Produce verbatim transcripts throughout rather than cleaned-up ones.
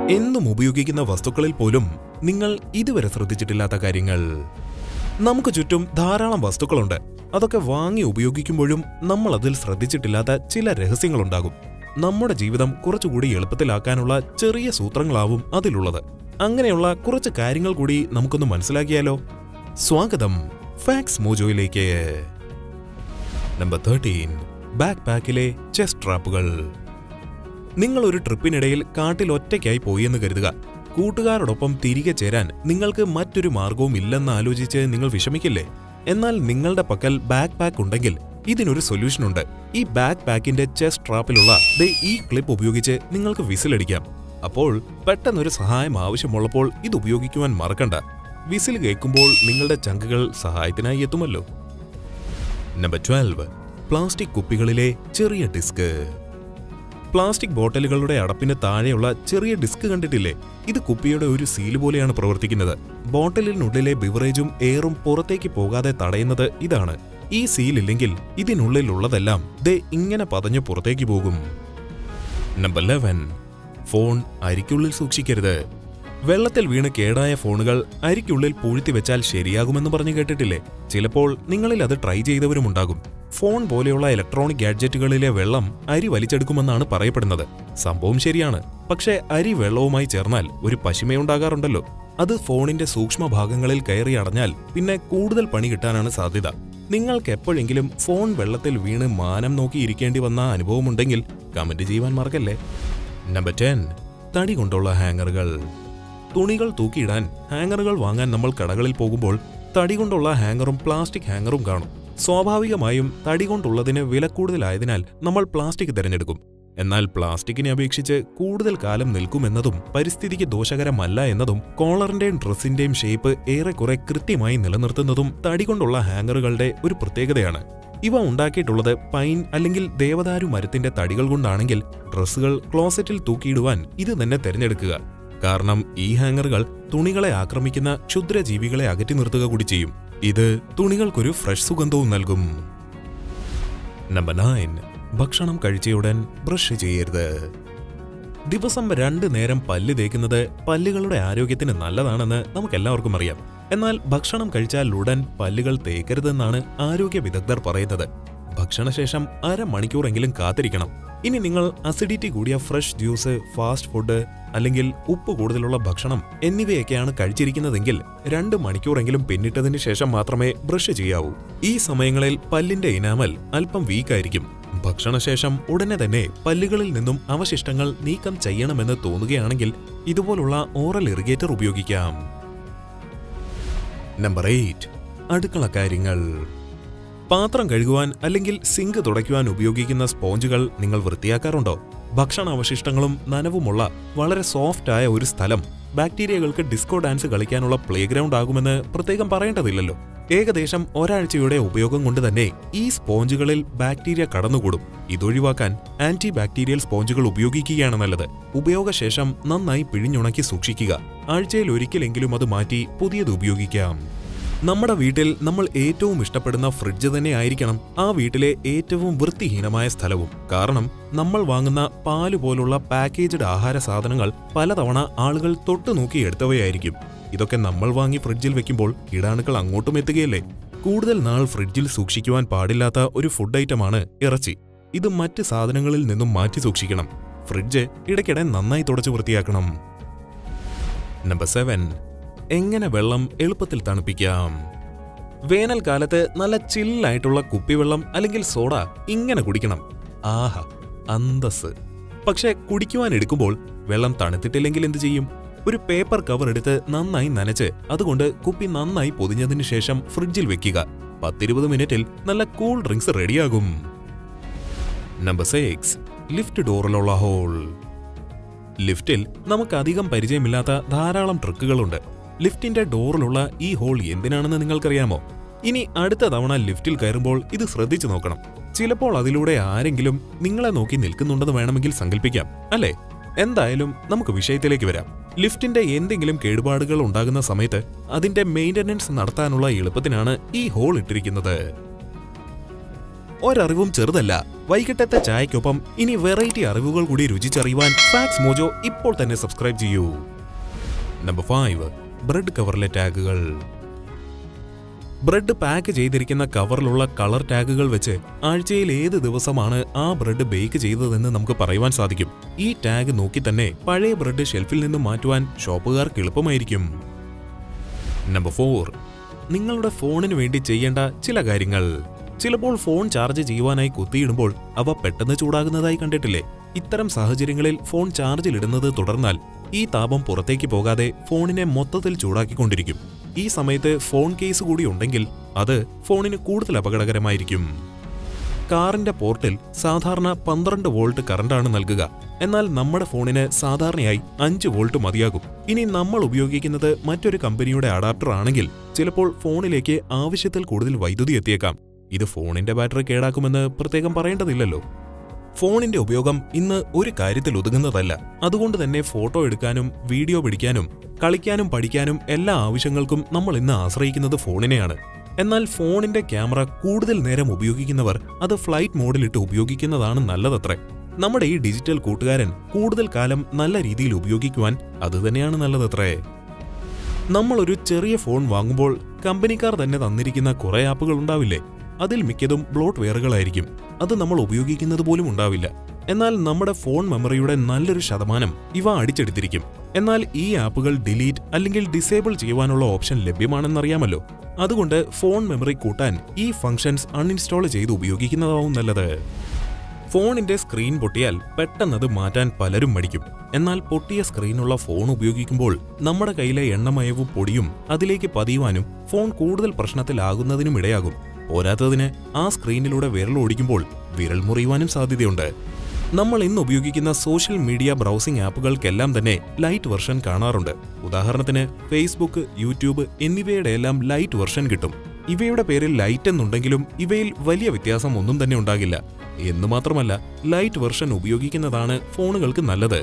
എന്നും ഉപയോഗിക്കുന്ന വസ്തുക്കളിൽ പോലും നിങ്ങൾ ഇതുവരെ ശ്രദ്ധിച്ചിട്ടില്ലാത്ത കാര്യങ്ങൾ. നമുക്ക് ചുറ്റും ധാരാളം വസ്തുക്കളുണ്ട്. അതൊക്കെ വാങ്ങി ഉപയോഗിക്കുമ്പോഴും നമ്മൾ അതിൽ ശ്രദ്ധിച്ചിട്ടില്ലാത്ത ചില രഹസ്യങ്ങളുണ്ടാകും. നമ്മുടെ ജീവിതം കുറച്ചുകൂടി എളുപ്പത്തിലാക്കാനുള്ള ചെറിയ സൂത്രങ്ങളാവും അതിലുള്ളത്. അങ്ങനെയുള്ള കുറച്ച് കാര്യങ്ങൾ കൂടി നമുക്കൊന്ന് മനസ്സിലാക്കിയാലോ? സ്വാഗതം ഫാക്സ് മോജോയിലേക്ക്. നമ്പർ തേർട്ടീൻ, ബാക്ക് പാക്കിലെ ചെസ്റ്റ് ട്രാപ്പുകൾ. നിങ്ങൾ ഒരു ട്രിപ്പിനിടയിൽ കാട്ടിൽ ഒറ്റയ്ക്കായി പോയി എന്ന് കരുതുക. കൂട്ടുകാരോടൊപ്പം തിരികെ ചേരാൻ നിങ്ങൾക്ക് മറ്റൊരു മാർഗവും ഇല്ലെന്ന് ആലോചിച്ച് നിങ്ങൾ വിഷമിക്കില്ലേ? എന്നാൽ നിങ്ങളുടെ പക്കൽ ബാക്ക് പാക്ക് ഉണ്ടെങ്കിൽ ഇതിനൊരു സൊല്യൂഷൻ ഉണ്ട്. ഈ ബാക്ക് പാക്കിന്റെ ചെസ്റ്റ് ട്രാപ്പിലുള്ള ദേ ഈ ക്ലിപ്പ് ഉപയോഗിച്ച് നിങ്ങൾക്ക് വിസിലടിക്കാം. അപ്പോൾ പെട്ടെന്നൊരു സഹായം ആവശ്യമുള്ളപ്പോൾ ഇത് ഉപയോഗിക്കുവാൻ മറക്കണ്ട. വിസിൽ കേൾക്കുമ്പോൾ നിങ്ങളുടെ ചങ്കുകൾ സഹായത്തിനായി എത്തുമല്ലോ. നമ്പർ ട്വൽവ്, പ്ലാസ്റ്റിക് കുപ്പികളിലെ ചെറിയ ഡിസ്ക്. പ്ലാസ്റ്റിക് ബോട്ടലുകളുടെ അടപ്പിന് താഴെയുള്ള ചെറിയ ഡിസ്ക് കണ്ടിട്ടില്ലേ? ഇത് കുപ്പിയുടെ ഒരു സീല് പോലെയാണ് പ്രവർത്തിക്കുന്നത്. ബോട്ടലിനുള്ളിലെ ബിവറേജും എയറും പുറത്തേക്ക് പോകാതെ തടയുന്നത് ഇതാണ്. ഈ സീലില്ലെങ്കിൽ ഇതിനുള്ളിലുള്ളതെല്ലാം ദേ ഇങ്ങനെ പതഞ്ഞു പുറത്തേക്ക് പോകും. നമ്പർ ലെവൻ, ഫോൺ അരിക്കുള്ളിൽ സൂക്ഷിക്കരുത്. വെള്ളത്തിൽ വീണ് കേടായ ഫോണുകൾ അരിക്കുള്ളിൽ പൂഴ്ത്തി വെച്ചാൽ ശരിയാകുമെന്ന് പറഞ്ഞു കേട്ടിട്ടില്ലേ? ചിലപ്പോൾ നിങ്ങളിൽ അത് ട്രൈ ചെയ്തവരുമുണ്ടാകും. ഫോൺ പോലെയുള്ള ഇലക്ട്രോണിക് ഗാഡ്ജറ്റുകളിലെ വെള്ളം അരി വലിച്ചെടുക്കുമെന്നാണ് പറയപ്പെടുന്നത്. സംഭവം ശരിയാണ്. പക്ഷേ അരി വെള്ളവുമായി ചേർന്നാൽ ഒരു പശിമയുണ്ടാകാറുണ്ടല്ലോ. അത് ഫോണിന്റെ സൂക്ഷ്മഭാഗങ്ങളിൽ കയറി അടഞ്ഞാൽ പിന്നെ കൂടുതൽ പണി കിട്ടാനാണ് സാധ്യത. നിങ്ങൾക്ക് എപ്പോഴെങ്കിലും ഫോൺ വെള്ളത്തിൽ വീണ് മാനം നോക്കി ഇരിക്കേണ്ടി വന്ന അനുഭവമുണ്ടെങ്കിൽ കമന്റ് ചെയ്യുവാൻ മറക്കല്ലേ. നമ്പർ ടെൻ, തടി കൊണ്ടുള്ള ഹാങ്ങറുകൾ. തുണികൾ തൂക്കിയിടാൻ ഹാങ്ങറുകൾ വാങ്ങാൻ നമ്മൾ കടകളിൽ പോകുമ്പോൾ തടി കൊണ്ടുള്ള ഹാങ്ങറും പ്ലാസ്റ്റിക് ഹാങ്ങറും കാണും. സ്വാഭാവികമായും തടി കൊണ്ടുള്ളതിന് വില കൂടുതലായതിനാൽ നമ്മൾ പ്ലാസ്റ്റിക് തിരഞ്ഞെടുക്കും. എന്നാൽ പ്ലാസ്റ്റിക്കിനെ അപേക്ഷിച്ച് കൂടുതൽ കാലം നിൽക്കുമെന്നതും പരിസ്ഥിതിക്ക് ദോഷകരമല്ല എന്നതും കോളറിന്റെയും ഡ്രസ്സിന്റെയും ഷേപ്പ് ഏറെക്കുറെ കൃത്യമായി നിലനിർത്തുന്നതും തടി കൊണ്ടുള്ള ഹാങ്ങറുകളുടെ ഒരു പ്രത്യേകതയാണ്. ഇവ ഉണ്ടാക്കിയിട്ടുള്ളത് പൈൻ അല്ലെങ്കിൽ ദേവദാരു മരത്തിന്റെ തടികൾ കൊണ്ടാണെങ്കിൽ ഡ്രസ്സുകൾ ക്ലോസറ്റിൽ തൂക്കിയിടുവാൻ ഇത് തന്നെ തിരഞ്ഞെടുക്കുക. കാരണം ഈ ഹാങ്ങറുകൾ തുണികളെ ആക്രമിക്കുന്ന ക്ഷുദ്രജീവികളെ അകറ്റി നിർത്തുക കൂടി ചെയ്യും. ഇത് തുണികൾക്കൊരു ഫ്രഷ് സുഗന്ധവും നൽകും. നമ്പർ നയൻ, ഭക്ഷണം കഴിച്ചയുടൻ ബ്രഷ് ചെയ്യരുത്. ദിവസം രണ്ട് നേരം പല്ല് തേക്കുന്നത് പല്ലുകളുടെ ആരോഗ്യത്തിന് നല്ലതാണെന്ന് നമുക്കെല്ലാവർക്കും അറിയാം. എന്നാൽ ഭക്ഷണം കഴിച്ചാൽ ഉടൻ പല്ലുകൾ തേക്കരുതെന്നാണ് ആരോഗ്യ വിദഗ്ധർ പറയുന്നത്. ഭക്ഷണശേഷം അരമണിക്കൂറെങ്കിലും കാത്തിരിക്കണം. ഇനി നിങ്ങൾ അസിഡിറ്റി കൂടിയ ഫ്രഷ് ജ്യൂസ്, ഫാസ്റ്റ് ഫുഡ് അല്ലെങ്കിൽ ഉപ്പ് കൂടുതലുള്ള ഭക്ഷണം എന്നിവയൊക്കെയാണ് കഴിച്ചിരിക്കുന്നതെങ്കിൽ രണ്ട് മണിക്കൂറെങ്കിലും പിന്നിട്ടതിന് ശേഷം മാത്രമേ ബ്രഷ് ചെയ്യാവൂ. ഈ സമയങ്ങളിൽ പല്ലിന്റെ ഇനാമൽ അല്പം വീക്കായിരിക്കും. ഭക്ഷണശേഷം ഉടനെ തന്നെ പല്ലുകളിൽ നിന്നും അവശിഷ്ടങ്ങൾ നീക്കം ചെയ്യണമെന്ന് തോന്നുകയാണെങ്കിൽ ഇതുപോലുള്ള ഓറൽ ഇറിഗേറ്റർ ഉപയോഗിക്കാം. നമ്പർ എയ്റ്റ്, അടുക്കള കാര്യങ്ങൾ. പാത്രം കഴുകുവാൻ അല്ലെങ്കിൽ സിങ്ക് തുടയ്ക്കുവാൻ ഉപയോഗിക്കുന്ന സ്പോഞ്ചുകൾ നിങ്ങൾ വൃത്തിയാക്കാറുണ്ടോ? ഭക്ഷണാവശിഷ്ടങ്ങളും നനവുമുള്ള വളരെ സോഫ്റ്റായ ഒരു സ്ഥലം ബാക്ടീരിയകൾക്ക് ഡിസ്കോ ഡാൻസ് കളിക്കാനുള്ള പ്ലേ ഗ്രൗണ്ട് ആകുമെന്ന് പ്രത്യേകം പറയേണ്ടതില്ലല്ലോ. ഏകദേശം ഒരാഴ്ചയുടെ ഉപയോഗം കൊണ്ട് തന്നെ ഈ സ്പോഞ്ചുകളിൽ ബാക്ടീരിയ കടന്നുകൂടും. ഇതൊഴിവാക്കാൻ ആന്റി ബാക്ടീരിയൽ സ്പോഞ്ചുകൾ ഉപയോഗിക്കുകയാണ് നല്ലത്. ഉപയോഗശേഷം നന്നായി പിഴിഞ്ഞുണക്കി സൂക്ഷിക്കുക. ആഴ്ചയിൽ ഒരിക്കലെങ്കിലും അത് മാറ്റി പുതിയത് ഉപയോഗിക്കാം. നമ്മുടെ വീട്ടിൽ നമ്മൾ ഏറ്റവും ഇഷ്ടപ്പെടുന്ന ഫ്രിഡ്ജ് തന്നെ ആയിരിക്കണം ആ വീട്ടിലെ ഏറ്റവും വൃത്തിഹീനമായ സ്ഥലവും. കാരണം നമ്മൾ വാങ്ങുന്ന പാല് പോലുള്ള പാക്കേജ്ഡ് ആഹാര സാധനങ്ങൾ പലതവണ ആളുകൾ തൊട്ടു നോക്കി എടുത്തവയായിരിക്കും. ഇതൊക്കെ നമ്മൾ വാങ്ങി ഫ്രിഡ്ജിൽ വെക്കുമ്പോൾ കീടാണുക്കൾ അങ്ങോട്ടും എത്തുകയല്ലേ. കൂടുതൽ നാൾ ഫ്രിഡ്ജിൽ സൂക്ഷിക്കുവാൻ പാടില്ലാത്ത ഒരു ഫുഡ് ഐറ്റമാണ് ഇറച്ചി. ഇത് മറ്റ് സാധനങ്ങളിൽ നിന്നും മാറ്റി സൂക്ഷിക്കണം. ഫ്രിഡ്ജ് ഇടയ്ക്കിടെ നന്നായി തുടച്ചു വൃത്തിയാക്കണം. നമ്പർ സെവൻ, എങ്ങനെ വെള്ളം എളുപ്പത്തിൽ തണുപ്പിക്കാം. വേനൽക്കാലത്ത് നല്ല ചില്ലായിട്ടുള്ള കുപ്പിവെള്ളം അല്ലെങ്കിൽ സോഡ ഇങ്ങനെ കുടിക്കണം. ആഹാ, അന്തസ്. പക്ഷെ കുടിക്കുവാൻ എടുക്കുമ്പോൾ വെള്ളം തണുത്തിട്ടില്ലെങ്കിൽ എന്ത് ചെയ്യും? ഒരു പേപ്പർ കവർ എടുത്ത് നന്നായി നനച്ച് അതുകൊണ്ട് കുപ്പി നന്നായി പൊതിഞ്ഞതിനു ശേഷം ഫ്രിഡ്ജിൽ വെക്കുക. പത്തിരുപത് മിനിറ്റിൽ നല്ല കൂൾ ഡ്രിങ്ക്സ് റെഡിയാകും. നമ്പർ സിക്സ്, ലിഫ്റ്റ് ഡോറിലുള്ള ഹോൾ. ലിഫ്റ്റിൽ നമുക്ക് അധികം പരിചയമില്ലാത്ത ധാരാളം ട്രിക്കുകളുണ്ട്. ലിഫ്റ്റിന്റെ ഡോറിലുള്ള ഈ ഹോൾ എന്തിനാണെന്ന് നിങ്ങൾക്കറിയാമോ? ഇനി അടുത്ത തവണ ലിഫ്റ്റിൽ കയറുമ്പോൾ ഇത് ശ്രദ്ധിച്ചു നോക്കണം. ചിലപ്പോൾ അതിലൂടെ ആരെങ്കിലും നിങ്ങളെ നോക്കി നിൽക്കുന്നുണ്ടെന്ന് വേണമെങ്കിൽ സങ്കല്പിക്കാം, അല്ലേ? എന്തായാലും നമുക്ക് വിഷയത്തിലേക്ക് വരാം. ലിഫ്റ്റിന്റെ എന്തെങ്കിലും കേടുപാടുകൾ ഉണ്ടാകുന്ന സമയത്ത് അതിന്റെ മെയിന്റനൻസ് നടത്താനുള്ള എളുപ്പത്തിനാണ് ഈ ഹോൾ ഇട്ടിരിക്കുന്നത്. ഒരറിവും ചെറുതല്ല. വൈകിട്ടത്തെ ചായക്കൊപ്പം ഇനി വെറൈറ്റി അറിവുകൾ കൂടി രുചിച്ചറിയുവാൻ ഫാക്സ് മോജോ ഇപ്പോൾ തന്നെ സബ്സ്ക്രൈബ് ചെയ്യൂ. നമ്പർ ഫൈവ്, ബ്രെഡ് കവറിലെ ടാഗുകൾ. ബ്രെഡ് പാക്ക് ചെയ്തിരിക്കുന്ന കവറിലുള്ള കളർ ടാഗുകൾ വെച്ച് ആഴ്ചയിൽ ഏത് ദിവസമാണ് ആ ബ്രെഡ് ബേക്ക് ചെയ്തതെന്ന് നമുക്ക് പറയുവാൻ സാധിക്കും. ഈ ടാഗ് നോക്കി തന്നെ പഴയ ബ്രെഡ് ഷെൽഫിൽ നിന്ന് മാറ്റുവാൻ ഷോപ്പുകാർക്ക് എളുപ്പമായിരിക്കും. നമ്പർ ഫോർ, നിങ്ങളുടെ ഫോണിന് വേണ്ടി ചെയ്യേണ്ട ചില കാര്യങ്ങൾ. ചിലപ്പോൾ ഫോൺ ചാർജ് ചെയ്യുവാനായി കുത്തിയിടുമ്പോൾ അവ പെട്ടെന്ന് ചൂടാകുന്നതായി കണ്ടിട്ടില്ലേ? ഇത്തരം സാഹചര്യങ്ങളിൽ ഫോൺ ചാർജിലിടുന്നത് തുടർന്നാൽ ഈ താപം പുറത്തേക്ക് പോകാതെ ഫോണിനെ മൊത്തത്തിൽ ചൂടാക്കിക്കൊണ്ടിരിക്കും. ഈ സമയത്ത് ഫോൺ കേസ് കൂടി ഉണ്ടെങ്കിൽ അത് ഫോണിന് കൂടുതൽ അപകടകരമായിരിക്കും. കാറിന്റെ പോർട്ടിൽ സാധാരണ പന്ത്രണ്ട് വോൾട്ട് കറണ്ടാണ് നൽകുക. എന്നാൽ നമ്മുടെ ഫോണിന് സാധാരണയായി അഞ്ച് വോൾട്ട് മതിയാകും. ഇനി നമ്മൾ ഉപയോഗിക്കുന്നത് മറ്റൊരു കമ്പനിയുടെ അഡാപ്റ്റർ ആണെങ്കിൽ ചിലപ്പോൾ ഫോണിലേക്ക് ആവശ്യത്തിൽ കൂടുതൽ വൈദ്യുതി എത്തിയേക്കാം. ഇത് ഫോണിന്റെ ബാറ്ററി കേടാക്കുമെന്ന് പ്രത്യേകം പറയേണ്ടതില്ലല്ലോ. ഫോണിന്റെ ഉപയോഗം ഇന്ന് ഒരു കാര്യത്തിൽ ഒതുങ്ങുന്നതല്ല. അതുകൊണ്ട് തന്നെ ഫോട്ടോ എടുക്കാനും വീഡിയോ പിടിക്കാനും കളിക്കാനും പഠിക്കാനും എല്ലാ ആവശ്യങ്ങൾക്കും നമ്മൾ ഇന്ന് ആശ്രയിക്കുന്നത് ഫോണിനെയാണ്. എന്നാൽ ഫോണിന്റെ ക്യാമറ കൂടുതൽ നേരം ഉപയോഗിക്കുന്നവർ അത് ഫ്ലൈറ്റ് മോഡിലിട്ട് ഉപയോഗിക്കുന്നതാണ് നല്ലതത്രേ. നമ്മുടെ ഈ ഡിജിറ്റൽ കൂട്ടുകാരൻ കൂടുതൽ കാലം നല്ല രീതിയിൽ ഉപയോഗിക്കുവാൻ അതുതന്നെയാണ് നല്ലതത്രേ. നമ്മളൊരു ചെറിയ ഫോൺ വാങ്ങുമ്പോൾ കമ്പനിക്കാർ തന്നെ തന്നിരിക്കുന്ന കുറെ ആപ്പുകൾ ഉണ്ടാവില്ലേ? അതിൽ മിക്കതും ബ്ലോട്ട് വെയറുകളായിരിക്കും. അത് നമ്മൾ ഉപയോഗിക്കുന്നത് പോലും ഉണ്ടാവില്ല. എന്നാൽ നമ്മുടെ ഫോൺ മെമ്മറിയുടെ നല്ലൊരു ശതമാനം ഇവ അടിച്ചെടുത്തിരിക്കും. എന്നാൽ ഈ ആപ്പുകൾ ഡിലീറ്റ് അല്ലെങ്കിൽ ഡിസേബിൾ ചെയ്യുവാനുള്ള ഓപ്ഷൻ ലഭ്യമാണെന്നറിയാമല്ലോ. അതുകൊണ്ട് ഫോൺ മെമ്മറി കൂട്ടാൻ ഈ ഫംഗ്ഷൻസ് അൺഇൻസ്റ്റാൾ ചെയ്ത് ഉപയോഗിക്കുന്നതാവും നല്ലത്. ഫോണിന്റെ സ്ക്രീൻ പൊട്ടിയാൽ പെട്ടെന്നത് മാറ്റാൻ പലരും മടിക്കും. എന്നാൽ പൊട്ടിയ സ്ക്രീനുള്ള ഫോൺ ഉപയോഗിക്കുമ്പോൾ നമ്മുടെ കയ്യിലെ എണ്ണമയവും പൊടിയും അതിലേക്ക് പതിയുവാനും ഫോൺ കൂടുതൽ പ്രശ്നത്തിലാകുന്നതിനും ഇടയാകും. പോരാത്തതിന് ആ സ്ക്രീനിലൂടെ വിരൽ ഓടിക്കുമ്പോൾ വിരൽ മുറിയുവാനും സാധ്യതയുണ്ട്. നമ്മൾ ഇന്ന് ഉപയോഗിക്കുന്ന സോഷ്യൽ മീഡിയ ബ്രൗസിംഗ് ആപ്പുകൾക്കെല്ലാം തന്നെ ലൈറ്റ് വെർഷൻ കാണാറുണ്ട്. ഉദാഹരണത്തിന് ഫേസ്ബുക്ക്, യൂട്യൂബ് എന്നിവയുടെ എല്ലാം ലൈറ്റ് വെർഷൻ കിട്ടും. ഇവയുടെ പേരിൽ ലൈറ്റ് എന്നുണ്ടെങ്കിലും ഇവയിൽ വലിയ വ്യത്യാസം ഒന്നും തന്നെ ഉണ്ടാകില്ല. എന്ന് മാത്രമല്ല, ലൈറ്റ് വെർഷൻ ഉപയോഗിക്കുന്നതാണ് ഫോണുകൾക്ക് നല്ലത്.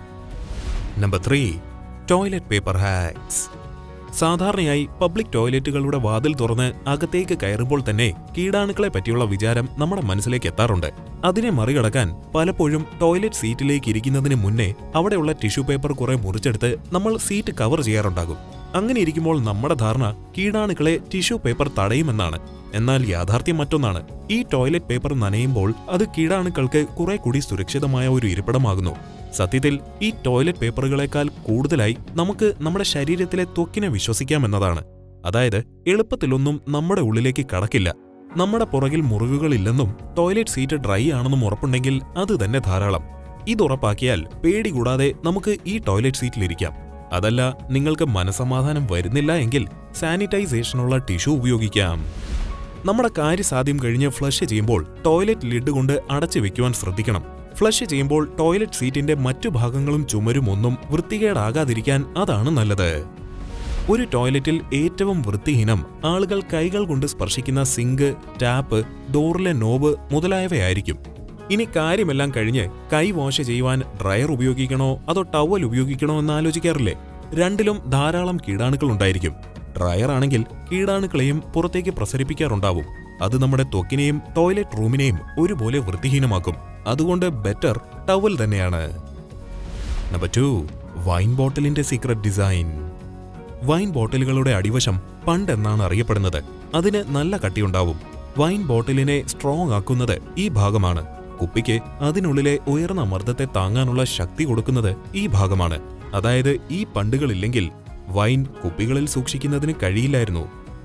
Number three, toilet paper hacks. സാധാരണയായി പബ്ലിക് ടോയ്ലറ്റുകളുടെ വാതിൽ തുറന്ന് അകത്തേക്ക് കയറുമ്പോൾ തന്നെ കീടാണുക്കളെ പറ്റിയുള്ള വിചാരം നമ്മുടെ മനസ്സിലേക്ക് എത്താറുണ്ട്. അതിനെ മറികടക്കാൻ പലപ്പോഴും ടോയ്ലറ്റ് സീറ്റിലേക്ക് ഇരിക്കുന്നതിന് മുന്നേ അവിടെയുള്ള ടിഷ്യൂ പേപ്പർ കുറെ മുറിച്ചെടുത്ത് നമ്മൾ സീറ്റ് കവർ ചെയ്യാറുണ്ടാകും. അങ്ങനെ ഇരിക്കുമ്പോൾ നമ്മുടെ ധാരണ കീടാണുക്കളെ ടിഷ്യൂ പേപ്പർ തടയുമെന്നാണ്. എന്നാൽ യാഥാർത്ഥ്യം മറ്റൊന്നാണ്. ഈ ടോയ്ലറ്റ് പേപ്പർ നനയുമ്പോൾ അത് കീടാണുക്കൾക്ക് കുറെ കൂടി സുരക്ഷിതമായ ഒരു ഇരിപ്പിടമാകുന്നു. സത്യത്തിൽ ഈ ടോയ്ലറ്റ് പേപ്പറുകളെക്കാൾ കൂടുതലായി നമുക്ക് നമ്മുടെ ശരീരത്തിലെ ത്വക്കിനെ വിശ്വസിക്കാമെന്നതാണ്. അതായത് എളുപ്പത്തിലൊന്നും നമ്മുടെ ഉള്ളിലേക്ക് കടക്കില്ല. നമ്മുടെ പുറകിൽ മുറിവുകളില്ലെന്നും ടോയ്ലറ്റ് സീറ്റ് ഡ്രൈ ആണെന്നും ഉറപ്പുണ്ടെങ്കിൽ അത് തന്നെ ധാരാളം. ഇതുറപ്പാക്കിയാൽ പേടി കൂടാതെ നമുക്ക് ഈ ടോയ്ലറ്റ് സീറ്റിലിരിക്കാം. അതല്ല, നിങ്ങൾക്ക് മനസമാധാനം വരുന്നില്ല എങ്കിൽ സാനിറ്റൈസേഷനുള്ള ടിഷ്യൂ ഉപയോഗിക്കാം. നമ്മുടെ കാര്യസാധ്യം കഴിഞ്ഞ് ഫ്ലഷ് ചെയ്യുമ്പോൾ ടോയ്ലറ്റ് ലിഡ് കൊണ്ട് അടച്ചു വെക്കുവാൻ ശ്രദ്ധിക്കണം. ഫ്ലഷ് ചെയ്യുമ്പോൾ ടോയ്ലറ്റ് സീറ്റിന്റെ മറ്റു ഭാഗങ്ങളും ചുമരും ഒന്നും വൃത്തികേടാകാതിരിക്കാൻ അതാണ് നല്ലത്. ഒരു ടോയ്ലറ്റിൽ ഏറ്റവും വൃത്തിഹീനം ആളുകൾ കൈകൾ കൊണ്ട് സ്പർശിക്കുന്ന സിങ്ക്, ടാപ്പ്, ഡോറിലെ നോബ് മുതലായവയായിരിക്കും. ഇനി കാര്യമെല്ലാം കഴിഞ്ഞ് കൈ വാഷ് ചെയ്യുവാൻ ഡ്രയർ ഉപയോഗിക്കണോ അതോ ടവൽ ഉപയോഗിക്കണോ എന്ന് ആലോചിക്കാറില്ലേ? രണ്ടിലും ധാരാളം കീടാണുക്കൾ ഉണ്ടായിരിക്കും. ഡ്രയർ ആണെങ്കിൽ കീടാണുക്കളെയും പുറത്തേക്ക് പ്രസരിപ്പിക്കാറുണ്ടാവും. അത് നമ്മുടെ ത്വക്കിനെയും ടോയ്ലറ്റ് റൂമിനെയും ഒരുപോലെ വൃത്തിഹീനമാക്കും. അതുകൊണ്ട് ബെറ്റർ ടവൽ തന്നെയാണ്. നമ്പർ ടു, വൈൻ ബോട്ടിലിന്റെ സീക്രട്ട് ഡിസൈൻ. വൈൻ ബോട്ടിലുകളുടെ അടിവശം പണ്ടെന്നാണ് അറിയപ്പെടുന്നത്. അതിന് നല്ല കട്ടിയുണ്ടാവും. വൈൻ ബോട്ടിലിനെ സ്ട്രോങ് ആക്കുന്നത് ഈ ഭാഗമാണ്. കുപ്പിക്ക് അതിനുള്ളിലെ ഉയർന്ന മർദ്ദത്തെ താങ്ങാനുള്ള ശക്തി കൊടുക്കുന്നത് ഈ ഭാഗമാണ്. അതായത് ഈ പണ്ടുകളില്ലെങ്കിൽ വൈൻ കുപ്പികളിൽ സൂക്ഷിക്കുന്നതിന് കഴിയില്ലായിരുന്നു.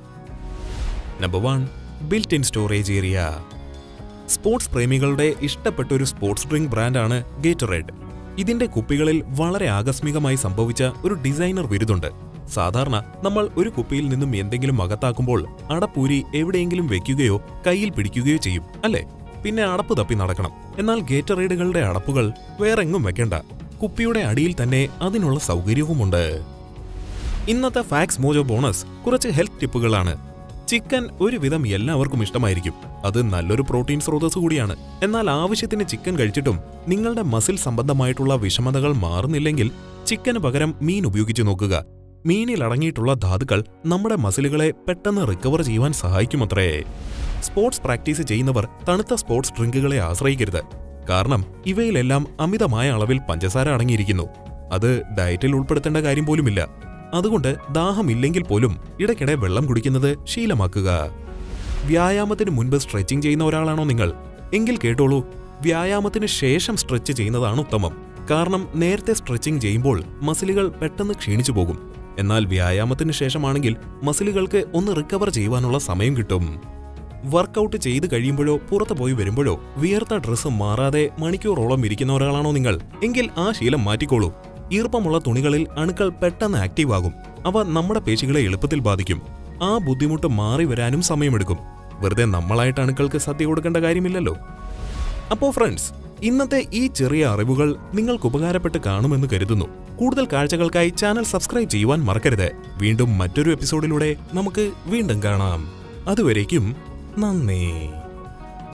Number one, built in storage area. Sports പ്രേമികളുടെ ഇഷ്ടപ്പെട്ട ഒരു സ്പോർട്സ് ഡ്രിങ്ക് ബ്രാൻഡാണ് ഗേറ്ററേഡ്. ഇതിന്റെ കുപ്പികളിൽ വളരെ ആകസ്മികമായി സംഭവിച്ച ഒരു ഡിസൈനർ വിരുതുണ്ട്. സാധാരണ നമ്മൾ ഒരു കുപ്പിയിൽ നിന്നും എന്തെങ്കിലും അകത്താക്കുമ്പോൾ അടപ്പൂരി എവിടെയെങ്കിലും വെക്കുകയോ കയ്യിൽ പിടിക്കുകയോ ചെയ്യും, അല്ലേ? പിന്നെ അടപ്പ് തപ്പി നടക്കണം. എന്നാൽ ഗേറ്ററേഡുകളുടെ അടപ്പുകൾ വേറെങ്ങും വെക്കേണ്ട. കുപ്പിയുടെ അടിയിൽ തന്നെ അതിനുള്ള സൗകര്യവുമുണ്ട്. ഇന്നത്തെ ഫാക്സ് മോജോ ബോണസ് കുറച്ച് ഹെൽത്ത് ടിപ്പുകളാണ്. ചിക്കൻ ഒരുവിധം എല്ലാവർക്കും ഇഷ്ടമായിരിക്കും. അത് നല്ലൊരു പ്രോട്ടീൻ സ്രോതസ് കൂടിയാണ്. എന്നാൽ ആവശ്യത്തിന് ചിക്കൻ കഴിച്ചിട്ടും നിങ്ങളുടെ മസിൽ സംബന്ധമായിട്ടുള്ള വിഷമതകൾ മാറുന്നില്ലെങ്കിൽ ചിക്കന് പകരം മീൻ ഉപയോഗിച്ച് നോക്കുക. മീനിൽ അടങ്ങിയിട്ടുള്ള ധാതുക്കൾ നമ്മുടെ മസിലുകളെ പെട്ടെന്ന് റിക്കവർ ചെയ്യുവാൻ സഹായിക്കുമത്രേ. സ്പോർട്സ് പ്രാക്ടീസ് ചെയ്യുന്നവർ തണുത്ത സ്പോർട്സ് ഡ്രിങ്കുകളെ ആശ്രയിക്കരുത്. കാരണം ഇവയിലെല്ലാം അമിതമായ അളവിൽ പഞ്ചസാര അടങ്ങിയിരിക്കുന്നു. അത് ഡയറ്റിൽ ഉൾപ്പെടുത്തേണ്ട കാര്യം പോലുമില്ല. അതുകൊണ്ട് ദാഹമില്ലെങ്കിൽ പോലും ഇടയ്ക്കിടെ വെള്ളം കുടിക്കുന്നത് ശീലമാക്കുക. വ്യായാമത്തിന് മുൻപ് സ്ട്രെച്ചിങ് ചെയ്യുന്ന ഒരാളാണോ നിങ്ങൾ? എങ്കിൽ കേട്ടോളൂ, വ്യായാമത്തിന് ശേഷം സ്ട്രെച്ച് ചെയ്യുന്നതാണ് ഉത്തമം. കാരണം നേരത്തെ സ്ട്രെച്ചിങ് ചെയ്യുമ്പോൾ മസിലുകൾ പെട്ടെന്ന് ക്ഷീണിച്ചു പോകും. എന്നാൽ വ്യായാമത്തിന് ശേഷമാണെങ്കിൽ മസിലുകൾക്ക് ഒന്ന് റിക്കവർ ചെയ്യുവാനുള്ള സമയം കിട്ടും. വർക്കൗട്ട് ചെയ്ത് കഴിയുമ്പോഴോ പുറത്തു പോയി വരുമ്പോഴോ വിയർത്ത ഡ്രസ്സ് മാറാതെ മണിക്കൂറോളം ഇരിക്കുന്ന ഒരാളാണോ നിങ്ങൾ? എങ്കിൽ ആ ശീലം മാറ്റിക്കോളൂ. ഈർപ്പമുള്ള തുണികളിൽ അണുക്കൾ പെട്ടെന്ന് ആക്റ്റീവ് ആകും. അവ നമ്മുടെ പേശികളെ എളുപ്പത്തിൽ ബാധിക്കും. ആ ബുദ്ധിമുട്ട് മാറി വരാനും സമയമെടുക്കും. വെറുതെ നമ്മളായിട്ട് അണുക്കൾക്ക് സദ്യ കൊടുക്കേണ്ട കാര്യമില്ലല്ലോ. അപ്പോ ഫ്രണ്ട്സ്, ഇന്നത്തെ ഈ ചെറിയ അറിവുകൾ നിങ്ങൾക്ക് ഉപകാരപ്പെട്ട് കാണുമെന്ന് കരുതുന്നു. കൂടുതൽ കാഴ്ചകൾക്കായി ചാനൽ സബ്സ്ക്രൈബ് ചെയ്യുവാൻ മറക്കരുത്. വീണ്ടും മറ്റൊരു എപ്പിസോഡിലൂടെ നമുക്ക് വീണ്ടും കാണാം. അതുവരേക്കും നന്ദി.